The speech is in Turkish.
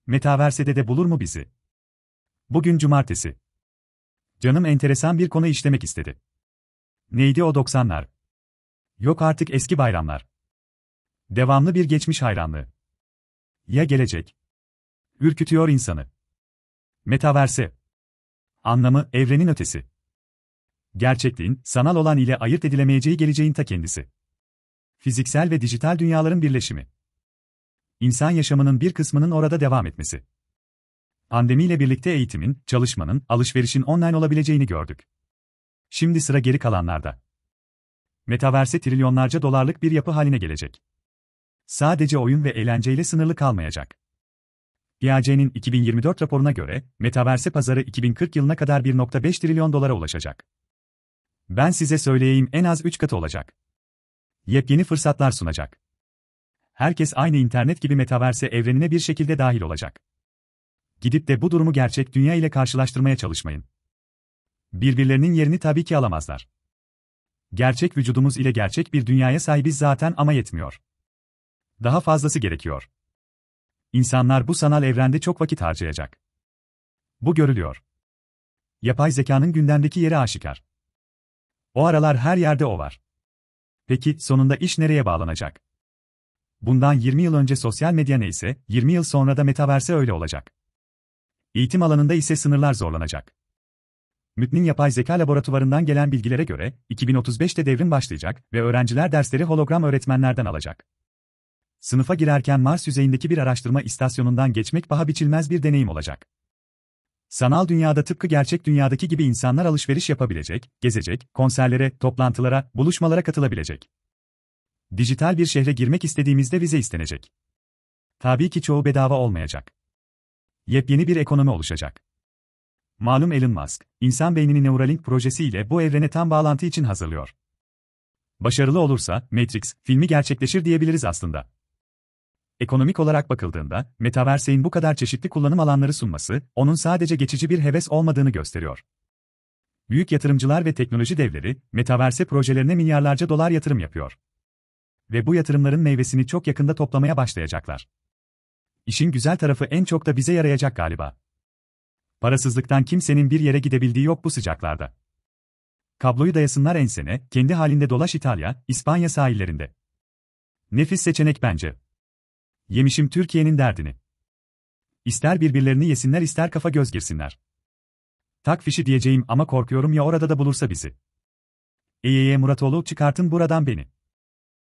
Metaverse'de de bulur mu bizi? Bugün cumartesi. Canım enteresan bir konu işlemek istedi. Neydi o 90'lar? Yok artık eski bayramlar. Devamlı bir geçmiş hayranlığı. Ya gelecek? Ürkütüyor insanı. Metaverse. Anlamı, evrenin ötesi. Gerçekliğin, sanal olan ile ayırt edilemeyeceği geleceğin ta kendisi. Fiziksel ve dijital dünyaların birleşimi. İnsan yaşamının bir kısmının orada devam etmesi. Pandemiyle birlikte eğitimin, çalışmanın, alışverişin online olabileceğini gördük. Şimdi sıra geri kalanlarda. Metaverse trilyonlarca dolarlık bir yapı haline gelecek. Sadece oyun ve eğlenceyle sınırlı kalmayacak. IAC'nin 2024 raporuna göre, Metaverse pazarı 2040 yılına kadar 1,5 trilyon dolara ulaşacak. Ben size söyleyeyim, en az 3 katı olacak. Yepyeni fırsatlar sunacak. Herkes aynı internet gibi Metaverse evrenine bir şekilde dahil olacak. Gidip de bu durumu gerçek dünya ile karşılaştırmaya çalışmayın. Birbirlerinin yerini tabii ki alamazlar. Gerçek vücudumuz ile gerçek bir dünyaya sahibiz zaten ama yetmiyor. Daha fazlası gerekiyor. İnsanlar bu sanal evrende çok vakit harcayacak. Bu görülüyor. Yapay zekanın gündemdeki yeri aşikar. O aralar her yerde o var. Peki, sonunda iş nereye bağlanacak? Bundan 20 yıl önce sosyal medya neyse, 20 yıl sonra da Metaverse öyle olacak. Eğitim alanında ise sınırlar zorlanacak. MIT'nin yapay zeka laboratuvarından gelen bilgilere göre, 2035'te devrim başlayacak ve öğrenciler dersleri hologram öğretmenlerden alacak. Sınıfa girerken Mars yüzeyindeki bir araştırma istasyonundan geçmek paha biçilmez bir deneyim olacak. Sanal dünyada tıpkı gerçek dünyadaki gibi insanlar alışveriş yapabilecek, gezecek, konserlere, toplantılara, buluşmalara katılabilecek. Dijital bir şehre girmek istediğimizde vize istenecek. Tabii ki çoğu bedava olmayacak. Yepyeni bir ekonomi oluşacak. Malum Elon Musk, insan beynini Neuralink projesiyle bu evrene tam bağlantı için hazırlıyor. Başarılı olursa, Matrix filmi gerçekleşir diyebiliriz aslında. Ekonomik olarak bakıldığında, Metaverse'in bu kadar çeşitli kullanım alanları sunması, onun sadece geçici bir heves olmadığını gösteriyor. Büyük yatırımcılar ve teknoloji devleri, Metaverse projelerine milyarlarca dolar yatırım yapıyor. Ve bu yatırımların meyvesini çok yakında toplamaya başlayacaklar. İşin güzel tarafı en çok da bize yarayacak galiba. Parasızlıktan kimsenin bir yere gidebildiği yok bu sıcaklarda. Kabloyu dayasınlar ensene, kendi halinde dolaş İtalya, İspanya sahillerinde. Nefis seçenek bence. Yemişim Türkiye'nin derdini. İster birbirlerini yesinler ister kafa göz girsinler. Tak fişi diyeceğim ama korkuyorum ya orada da bulursa bizi. Muratoğlu çıkartın buradan beni.